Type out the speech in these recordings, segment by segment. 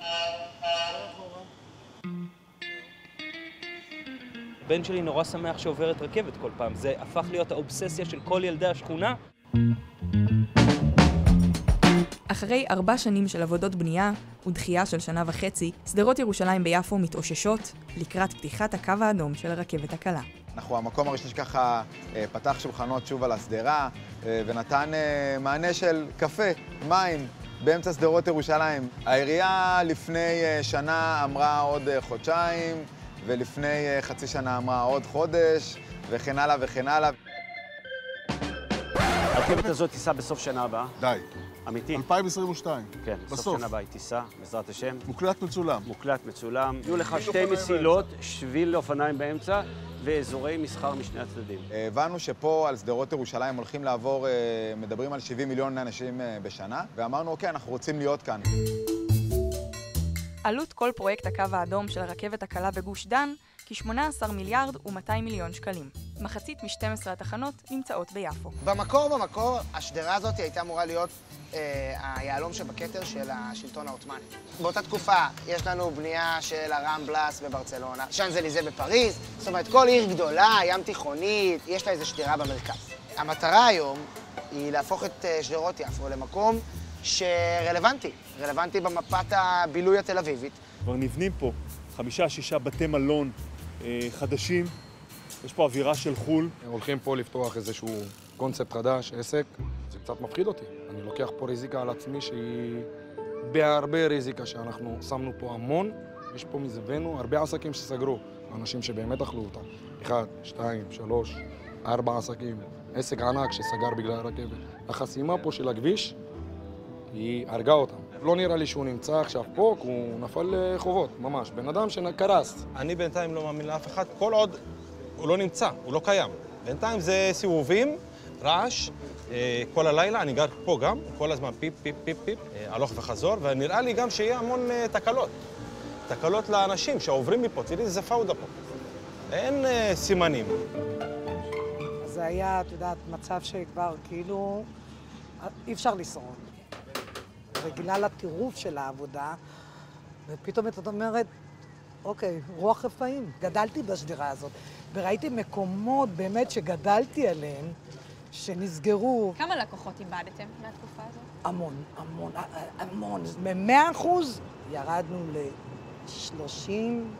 הבן שלי נורא שמח שעוברת רכבת כל פעם. זה הפך להיות האובססיה של כל ילדי השכונה. אחרי 4 שנים של עבודות בנייה ודחייה של 1.5 שנה, שדרות ירושלים ביפו מתאוששות לקראת פתיחת הקו האדום של הרכבת הקלה. אנחנו המקום הראשון שככה פתח שולחנות שוב על הסדרה ונתן מענה של קפה, מים, באמצע שדרות ירושלים. העירייה לפני שנה אמרה עוד חודשיים, ולפני חצי שנה אמרה עוד חודש, וכן הלאה וכן הלאה. הרכבת הזאת תיסע בסוף שנה הבאה. די. אמיתי? 2022. כן, בסוף שנה הבאה היא תיסע, בעזרת השם. מוקלט מצולם. מוקלט מצולם. יהיו לך 2 מסילות, שביל לאופניים באמצע, ואזורי מסחר משני הצדדים. הבנו שפה על שדרות ירושלים הולכים לעבור, מדברים על 70 מיליון אנשים בשנה, ואמרנו, אוקיי, אנחנו רוצים להיות כאן. עלות כל פרויקט הקו האדום של הרכבת הקלה בגוש דן, כ-18 מיליארד ו200 מיליון שקלים. מחצית מ-12 התחנות נמצאות ביפו. במקור, השדרה הזאת הייתה אמורה להיות היעלום שבכתר של השלטון העות'מאני. באותה תקופה יש לנו בנייה של הרמבלס בברצלונה, שאנזליזה בפריז, זאת אומרת, כל עיר גדולה, ים תיכונית, יש לה איזו שדרה במרכז. המטרה היום היא להפוך את שדרות יפו למקום רלוונטי במפת הבילוי התל אביבית. כבר נבנים פה 5-6 בתי מלון חדשים, יש פה אווירה של חול. הולכים פה לפתוח איזשהו קונספט חדש, עסק, זה קצת מפחיד אותי. אני לוקח פה ריזיקה על עצמי שהיא בהרבה ריזיקה שאנחנו שמנו פה המון. יש פה מזווינו הרבה עסקים שסגרו, אנשים שבאמת אכלו אותם. 1, 2, 3, 4 עסקים, עסק ענק שסגר בגלל הרכבת. החסימה פה של הכביש היא הרגה אותם. לא נראה לי שהוא נמצא עכשיו פה, כי הוא נפל לחובות, ממש. בן אדם שקרס. אני בינתיים לא מאמין לאף אחד, כל עוד הוא לא נמצא, הוא לא קיים. בינתיים זה סיבובים, רעש, כל הלילה, אני גר פה גם, כל הזמן פיפ, פיפ, פיפ, פיפ, הלוך וחזור, ונראה לי גם שיהיה המון תקלות. תקלות לאנשים שעוברים מפה, תראי, זה פאודה פה. אין סימנים. זה היה, את יודעת, מצב שכבר כאילו אי אפשר לשרוד. רגילה לטירוף של העבודה, ופתאום את אומרת, אוקיי, רוח רפאים. גדלתי בשדרה הזאת, וראיתי מקומות באמת שגדלתי עליהם, שנסגרו. כמה לקוחות איבדתם מהתקופה הזאת? המון. מ-100% ירדנו ל-30.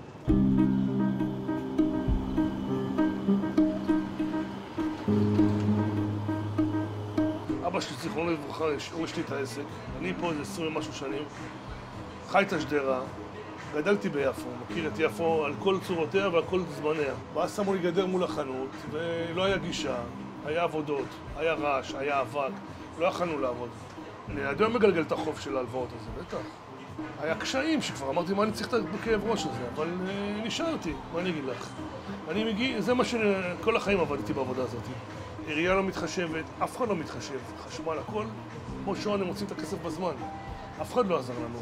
אבא שלי, זיכרונו לברכה, יש לי את העסק. אני פה איזה 20 ומשהו שנים. חי את השדרה, גדלתי ביפו, מכיר את יפו על כל צורותיה ועל כל זמניה. ואז שמו לי גדר מול החנות, ולא היה גישה, היה עבודות, היה רעש, היה אבק, לא יכלנו לעבוד. אני עד היום מגלגל את החוב של ההלוואות הזה, בטח. היה קשיים שכבר אמרתי מה אני צריך את הכאב ראש הזה, אבל נשארתי, מה אני אגיד לך? זה מה שכל החיים עבדתי בעבודה הזאת. עירייה לא מתחשבת, אף אחד לא מתחשב, חשמל, הכל, כמו שעון הם מוצאים את הכסף בזמן. אף אחד לא עזר לנו.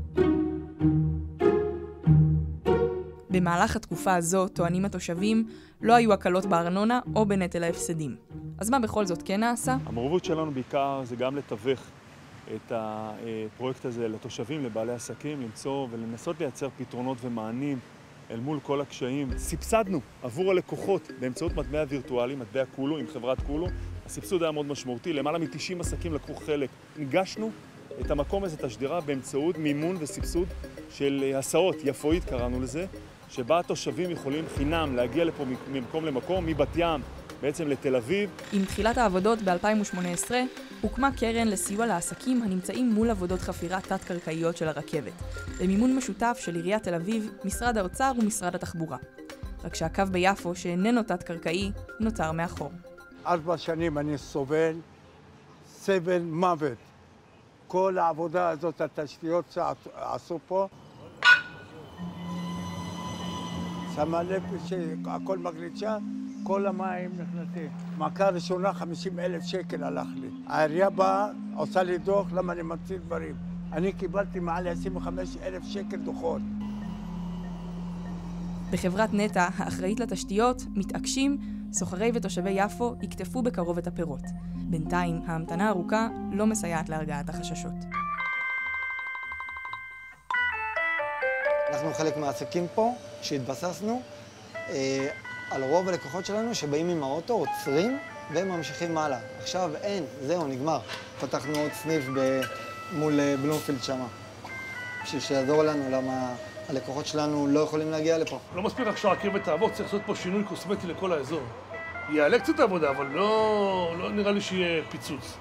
במהלך התקופה הזו, טוענים התושבים, לא היו הקלות בארנונה או בנטל ההפסדים. אז מה בכל זאת כן נעשה? המעורבות שלנו בעיקר זה גם לתווך את הפרויקט הזה לתושבים, לבעלי עסקים, למצוא ולנסות לייצר פתרונות ומענים אל מול כל הקשיים. סבסדנו עבור הלקוחות באמצעות מטבע וירטואלי, מטבע קולו עם חברת קולו. הסבסוד היה מאוד משמעותי, למעלה מ-90 עסקים לקחו חלק. הנגשנו את המקום הזה, את השדרה, באמצעות מימון וסבסוד של הסעות, יפואית קראנו לזה, שבה התושבים יכולים חינם להגיע לפה ממקום למקום, מבת ים בעצם לתל אביב. עם תחילת העבודות ב-2018 הוקמה קרן לסיוע לעסקים הנמצאים מול עבודות חפירה תת-קרקעיות של הרכבת, במימון משותף של עיריית תל אביב, משרד האוצר ומשרד התחבורה. רק שהקו ביפו, שאיננו תת-קרקעי, נותר מאחור. 4 שנים אני סבל מוות. כל העבודה הזאת, התשתיות שעשו פה, שמה לב שהכל מגלישה, כל המים נכנסים. מכה ראשונה 50,000 שקל הלך לי. העירייה באה, עושה לי דוח למה אני ממציא דברים. אני קיבלתי מעל 25,000 שקל דוחות. בחברת נטע, האחראית לתשתיות, מתעקשים, סוחרי ותושבי יפו יקטפו בקרוב את הפירות. בינתיים, ההמתנה הארוכה לא מסייעת להרגעת החששות. אנחנו חלק מהעסקים פה, שהתבססנו על רוב הלקוחות שלנו שבאים עם האוטו, עוצרים וממשיכים הלאה. עכשיו אין, זהו, נגמר. פתחנו עוד סניף מול בלומפילד שמה, בשביל שיעזור לנו, למה הלקוחות שלנו לא יכולים להגיע לפה. לא מספיק רק שהרכבת תעבור, צריך לעשות פה שינוי קוסמטי לכל האזור. יעלה קצת עבודה, אבל לא נראה לי שיהיה פיצוץ.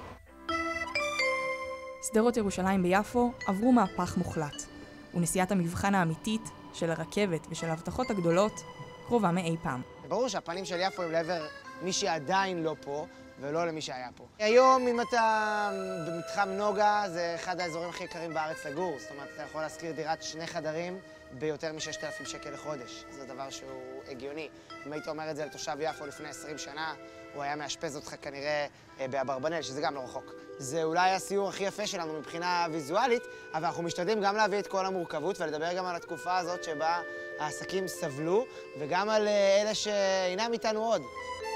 שדרות ירושלים ביפו עברו מהפך מוחלט, ונסיעת המבחן האמיתית של הרכבת ושל ההבטחות הגדולות קרובה מאי פעם. ברור שהפנים של יפו הם לעבר מי שעדיין לא פה, ולא למי שהיה פה. היום, אם אתה במתחם נוגה, זה אחד האזורים הכי יקרים בארץ לגור. זאת אומרת, אתה יכול להשכיר דירת 2 חדרים ביותר מ-6,000 שקל לחודש. זה דבר שהוא הגיוני. אם היית אומר את זה לתושב יפו לפני 20 שנה, הוא היה מאשפז אותך כנראה באברבנאל, שזה גם לא רחוק. זה אולי הסיור הכי יפה שלנו מבחינה ויזואלית, אבל אנחנו משתדלים גם להביא את כל המורכבות ולדבר גם על התקופה הזאת שבה העסקים סבלו, וגם על אלה שאינם איתנו עוד.